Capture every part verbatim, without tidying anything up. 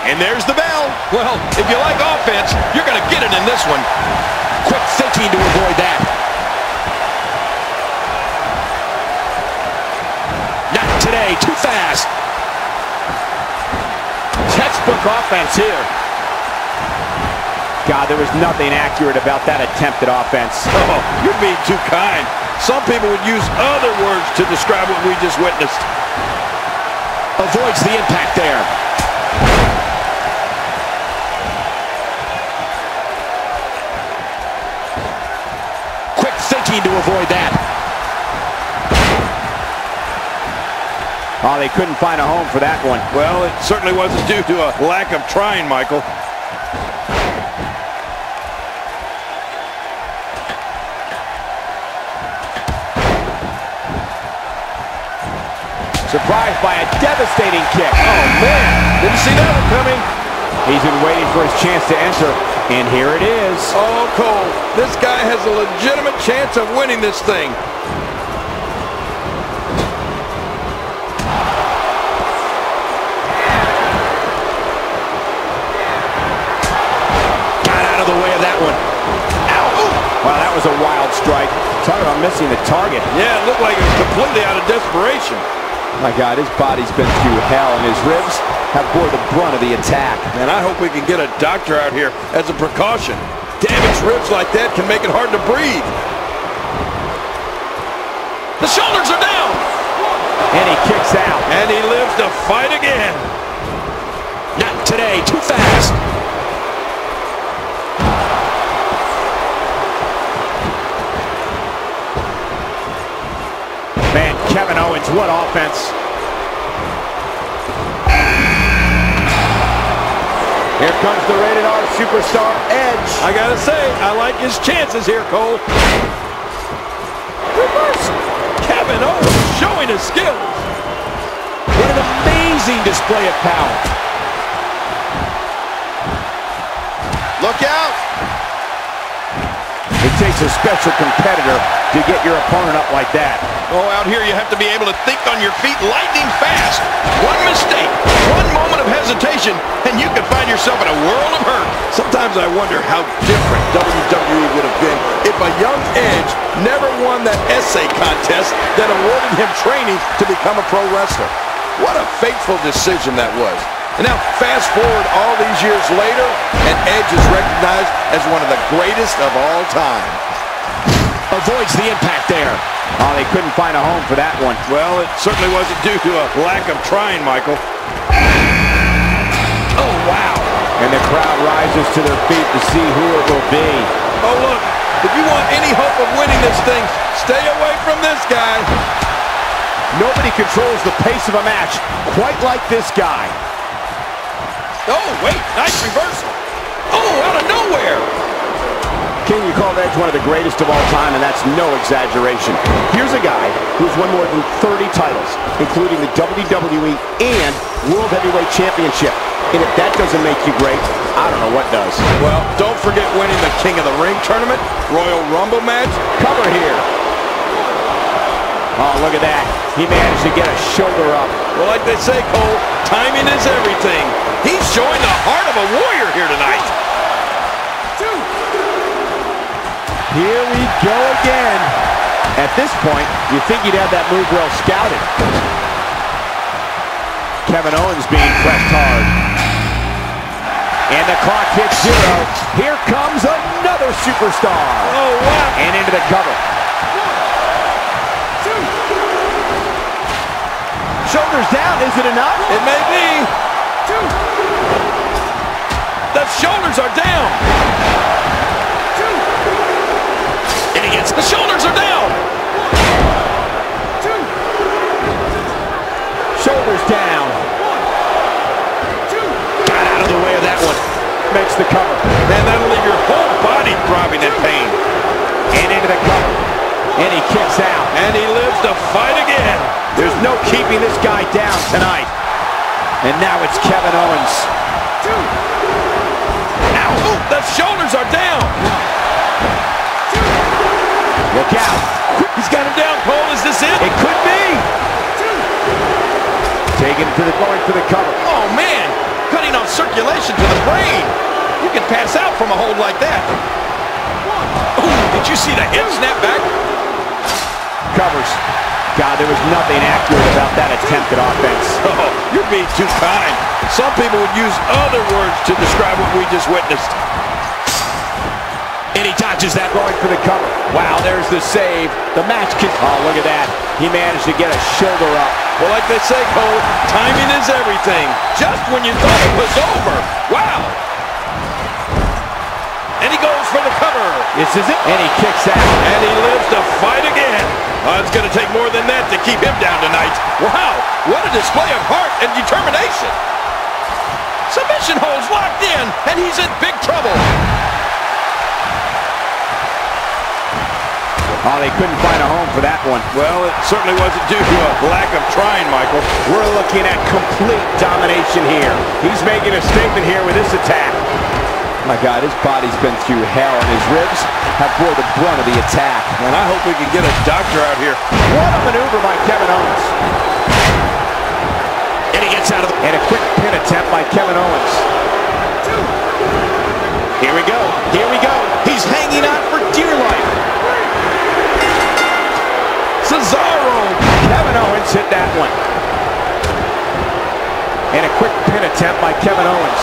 And there's the bell. Well, if you like offense, you're going to get it in this one. Quick thinking to avoid that. Not today, too fast. Textbook offense here. God, there was nothing accurate about that attempted offense. Oh, you're being too kind. Some people would use other words to describe what we just witnessed. Avoids the impact there. Quick thinking to avoid that. Oh, they couldn't find a home for that one. Well, it certainly wasn't due to a lack of trying, Michael. Surprised by a devastating kick. Oh, man. Didn't see that one coming. He's been waiting for his chance to enter, and here it is. Oh, Cole, this guy has a legitimate chance of winning this thing. Got out of the way of that one. Ow. Wow, that was a wild strike. Talk about missing the target. Yeah, it looked like it was completely out of desperation. My God, his body's been through hell, and his ribs have bore the brunt of the attack. Man, I hope we can get a doctor out here as a precaution. Damaged ribs like that can make it hard to breathe. The shoulders are down. And he kicks out. And he lives to fight again. Not today, too fast. Man, Kevin Owens, what offense. Here comes the rated R superstar, Edge. I gotta say, I like his chances here, Cole. Reversal. Kevin Owens showing his skills. What an amazing display of power. Look out. It takes a special competitor to get your opponent up like that. Oh, out here you have to be able to think on your feet lightning fast. One mistake, one moment of hesitation, and you can find yourself in a world of hurt. Sometimes I wonder how different W W E would have been if a young Edge never won that essay contest that awarded him training to become a pro wrestler. What a fateful decision that was. And now, fast forward all these years later, and Edge is recognized as one of the greatest of all time. Avoids the impact there. Oh, they couldn't find a home for that one. Well, it certainly wasn't due to a lack of trying, Michael. Oh, wow. And the crowd rises to their feet to see who it will be. Oh, look, if you want any hope of winning this thing, stay away from this guy. Nobody controls the pace of a match quite like this guy. Oh, wait, nice reversal. Oh, out of nowhere. King, you call Edge one of the greatest of all time, and that's no exaggeration. Here's a guy who's won more than thirty titles, including the W W E and World Heavyweight Championship. And if that doesn't make you great, I don't know what does. Well, don't forget winning the King of the Ring tournament, Royal Rumble match. Cover here. Oh, look at that. He managed to get a shoulder up. Well, like they say, Cole, timing is everything. He's showing the heart of a warrior here tonight. Two. Here we go again. At this point, you think he'd have that move well scouted. Kevin Owens being pressed hard. And the clock hits zero. Here comes another superstar. Oh, wow. And into the cover. Shoulders down, is it enough? It may be. Two. The shoulders are down. Two. And he gets the shoulders are down. Two. Shoulders down. Two. Got out of the way of that one. Makes the cover. Man, that'll leave your whole body throbbing in pain. And into the cover. And he kicks out. And he lives to fight again. There's no keeping this guy down tonight. And now it's Kevin Owens. Two. Ow! Ooh, the shoulders are down. Two. Look out. He's got him down, Cole. Is this it? It could be. Two. Taking it to the going for the cover. Oh, man. cutting off circulation to the brain. You can pass out from a hold like that. Ooh, did you see the hip snap back? Covers. God, there was nothing accurate about that attempt at offense. Oh, you're being too kind. Some people would use other words to describe what we just witnessed. And he dodges that, going for the cover. Wow, there's the save. The match can... Oh, look at that. He managed to get a shoulder up. Well, like they say, Cole, timing is everything. Just when you thought it was over. Wow. And he goes for the cover. This is it. And he kicks out. And he lives to fight again. Uh, it's going to take more than that to keep him down tonight. Wow, what a display of heart and determination. Submission holds locked in, and he's in big trouble. Oh, they couldn't find a home for that one. Well, it certainly wasn't due to a lack of trying, Michael. We're looking at complete domination here. He's making a statement here with this attack. My God, his body's been through hell, and his ribs have bore the brunt of the attack. And I hope we can get a doctor out here. What a maneuver by Kevin Owens. And he gets out of the... And a quick pin attempt by Kevin Owens. Here we go. Here we go. He's hanging on for dear life. Cesaro. Kevin Owens hit that one. And a quick pin attempt by Kevin Owens.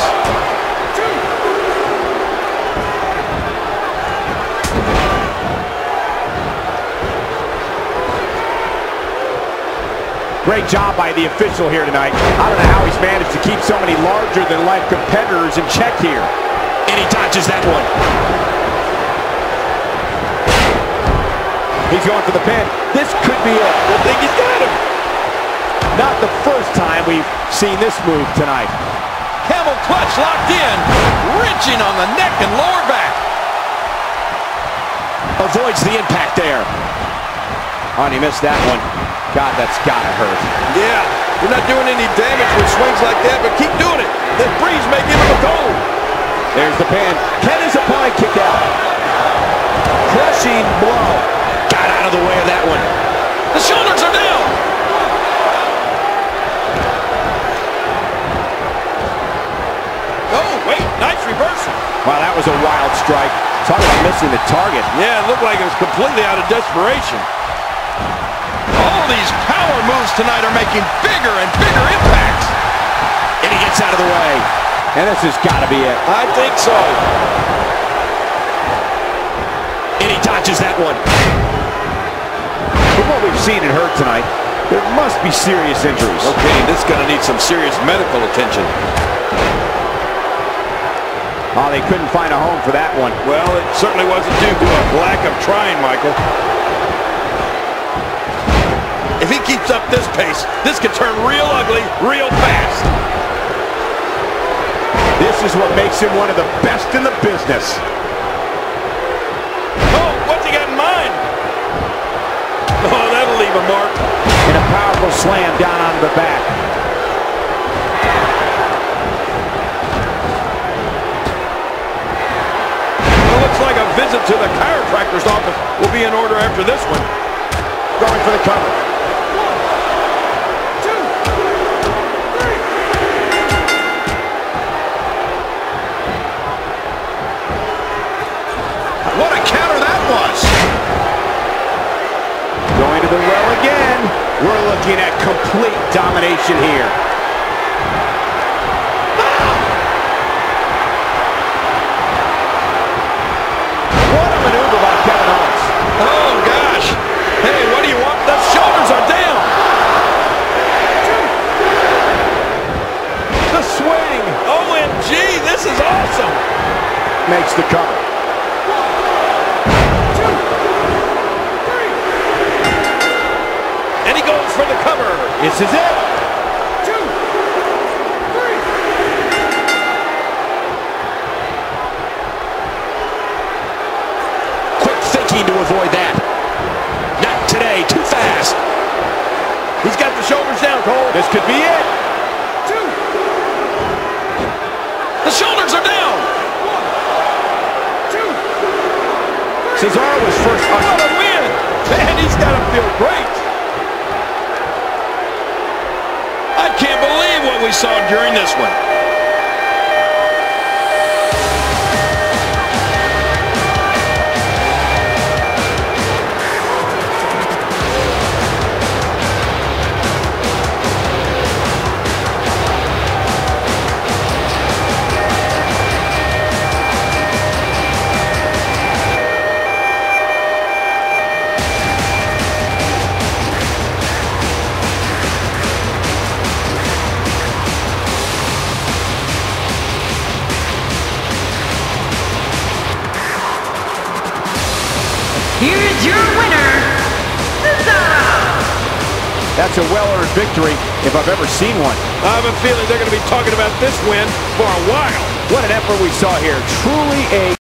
Great job by the official here tonight. I don't know how he's managed to keep so many larger-than-life competitors in check here. And he dodges that one. He's going for the pin. This could be it. I think he's got him. Not the first time we've seen this move tonight. Camel clutch locked in, wrenching on the neck and lower back. Avoids the impact there. Oh, and he missed that one. God, that's gotta hurt. Yeah, you're not doing any damage with swings like that, but keep doing it. The breeze may give him a goal. There's the pin. Ken is applying kick out. Crushing blow. Got out of the way of that one. The shoulders are down. Oh, wait, nice reversal. Wow, that was a wild strike. Talk about missing the target. Yeah, it looked like it was completely out of desperation. All these power moves tonight are making bigger and bigger impacts. And he gets out of the way. And this has got to be it. I think so. And he dodges that one. From what we've seen and heard tonight, there must be serious injuries. Okay, this is going to need some serious medical attention. Oh, they couldn't find a home for that one. Well, it certainly wasn't due to a lack of trying, Michael. If he keeps up this pace, this could turn real ugly real fast. This is what makes him one of the best in the business. Oh, what's he got in mind? Oh, that'll leave a mark. And a powerful slam down onto the back. Well, looks like a visit to the chiropractor's office will be in order after this one. Going for the cover. What a counter that was. Going to the well again. We're looking at complete domination here. What a maneuver by Kevin Owens. Oh, gosh. Hey, what do you want? The shoulders are down. The swing. O M G, this is awesome. Makes the cover. And he goes for the cover. This is it. Two, three. Quick thinking to avoid that. Not today. Too fast. He's got the shoulders down, Cole. This could be it. Two. The shoulders are down. One, two, three. Cesaro was first. What a win. Man, he's got to feel great. I can't believe what we saw during this one. here is your winner, Cesaro. That's a well-earned victory if I've ever seen one. I have a feeling they're going to be talking about this win for a while. What an effort we saw here. Truly a